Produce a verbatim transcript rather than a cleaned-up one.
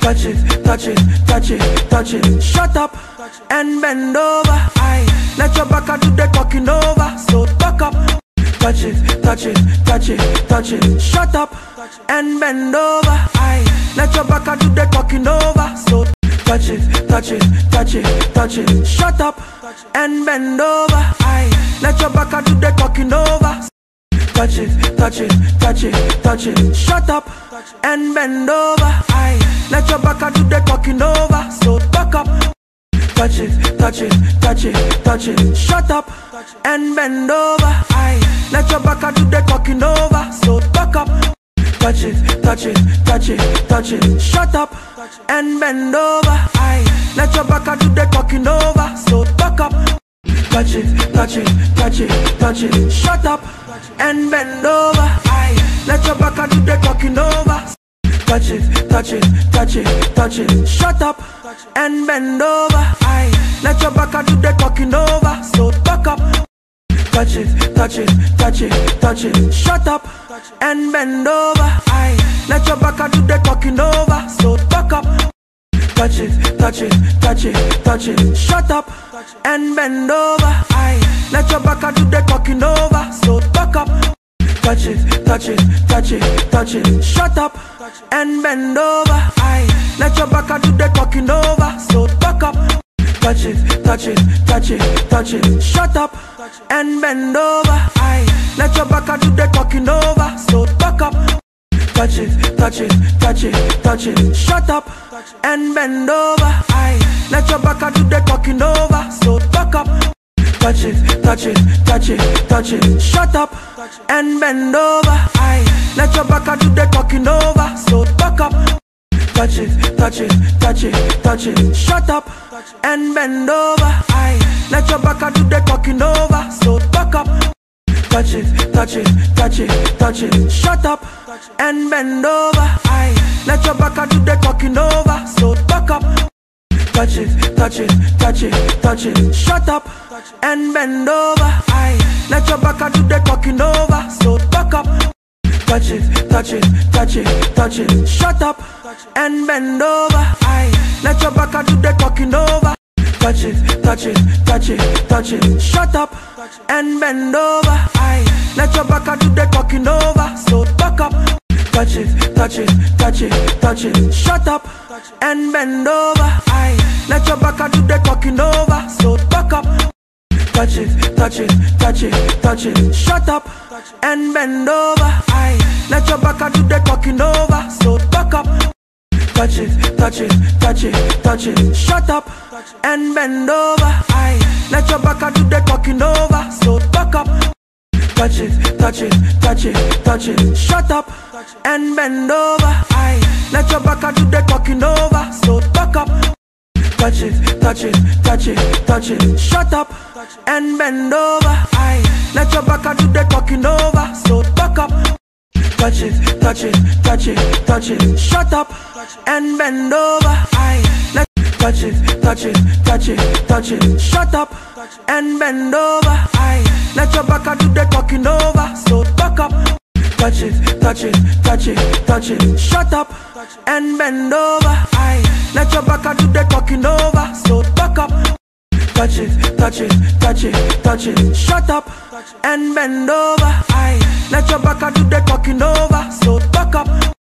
touch it, touch it, touch it, touch it. Shut up and bend over. Aye, let your back do the talking over. So back up, touch it, touch it, touch it, touch it. Shut up and bend over. Aye, let your back do the talking over. So touch it, touch it, touch it, touch it. Shut up and bend over. Aye, let your back do the talking over. Touch it, touch it, touch it, touch it. Shut up and bend over. Aye, let your back do the talking over. So back up, touch it, touch it, touch it, touch it. Shut up and bend over. Aye, let your back do the talking over. So back up, touch it, touch it, touch it, touch it. Shut up and bend over. Aye, let your back do the talking over. So back up, touch it, touch it, touch it, touch it. Shut up and bend over. Aye, let your back do the talking over. Touch it, touch it, touch it, touch it. Shut up and bend over. Aye, let your back do the talking over. So back up, touch it, touch it, touch it, touch it. Shut up and bend over. Aye, let your back do the talking over. So back up, touch it, touch it, touch it, touch it. Shut up and bend over. Aye, let your back do the talking over. So back up, touch it, touch it, touch it, touch it. Shut up and bend over. Aye, let your back do the talking over. So back up, touch it, touch it, touch it, touch it. Shut up and bend over. Aye, let your back do the talking over. So back up, touch it, touch it, touch it, touch it. Shut up and bend over. Aye, let your back do the talking over. So back up, touch it, touch it, touch it, touch it. Shut up and bend over. Aye, let your back do the talking over. So back up, touch it, touch it, touch it, touch it. Shut up and bend over. Aye, let your back do the talking over. So back up, touch it, touch it, touch it, touch it. Shut up and bend over. Aye, let your back do the talking over. So back up, touch it, touch it, touch it, touch it. Shut up and bend over. Aye, let your back do the talking over. So back up, touch it, touch it, touch it, touch it. Shut up and bend over. Aye, let your back do the talking over. Touch it, touch it, touch it, touch it. Shut up and bend over. Aye, let your back do the talking over. So back up, touch it, touch it, touch it, touch it. Shut up and bend over. Aye, let your back do the talking over. So back up, touch it, touch it, touch it, touch it. Shut up and bend over. Aye, let your back do the talking over. So back up, touch it, touch it, touch it, touch it. Shut up and bend over. Aye, let your back do the talking over. So back up, touch it, touch it, touch it, touch it. Shut up and bend over. Aye, let your back do the talking over. So back up, touch it, touch it, touch it, touch it. Shut up and bend over. Aye, let your back do the talking over. So back up, touch it, touch it, touch it, touch it. Shut up and bend over. Aye, let touch it, touch it, touch it, touch it. Shut up and bend over. Aye, let your back do the talking over. So back up, touch it, touch it, touch it, touch it. Shut up and bend over. Aye, let your back do the talking over. So back up, touch it, touch it, touch it, touch it. Shut up and bend over. Aye, let your back do the talking over. So back up.